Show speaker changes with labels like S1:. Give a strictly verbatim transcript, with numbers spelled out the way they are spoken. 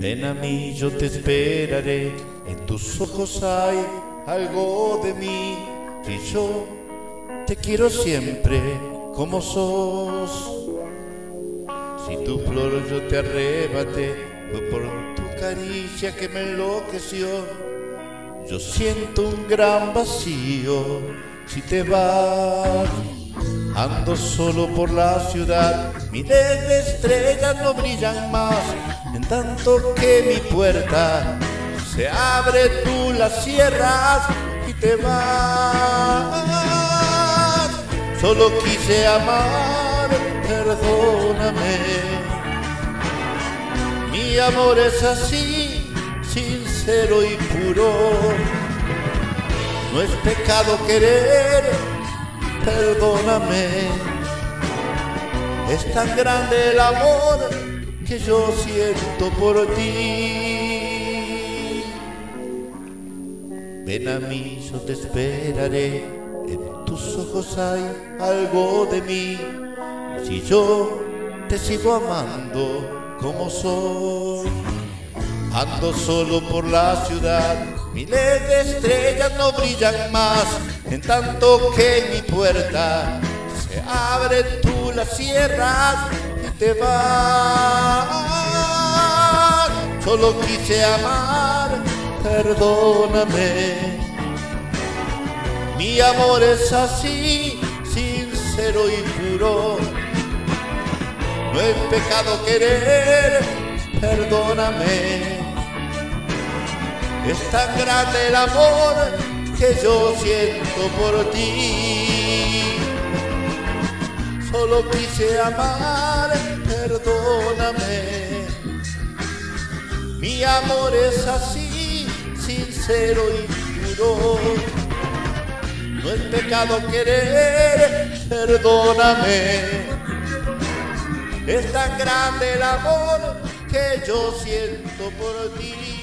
S1: Ven a mí, yo te esperaré, en tus ojos hay algo de mí. Y yo te quiero siempre como sos. Si tu flor yo te arrebaté, fue por tu caricia que me enloqueció. Yo siento un gran vacío si te vas. Ando solo por la ciudad, miles de estrellas no brillan más. En tanto que mi puerta se abre, tú la cierras y te vas. Solo quise amar, perdóname. Mi amor es así, sincero y puro. No es pecado querer, perdóname. Es tan grande el amor que yo siento por ti. Ven a mí, yo te esperaré, en tus ojos hay algo de mí. Si yo te sigo amando como soy. Ando solo por la ciudad, miles de estrellas no brillan más. En tanto que mi puerta se abre, tú la cierras y te vas. Solo quise amar, perdóname. Mi amor es así, sincero y puro. No es pecado querer, perdóname. Es tan grande el amor que yo siento por ti. Solo quise amar, perdóname. Mi amor es así, sincero y puro. No es pecado querer, perdóname. Es tan grande el amor que yo siento por ti.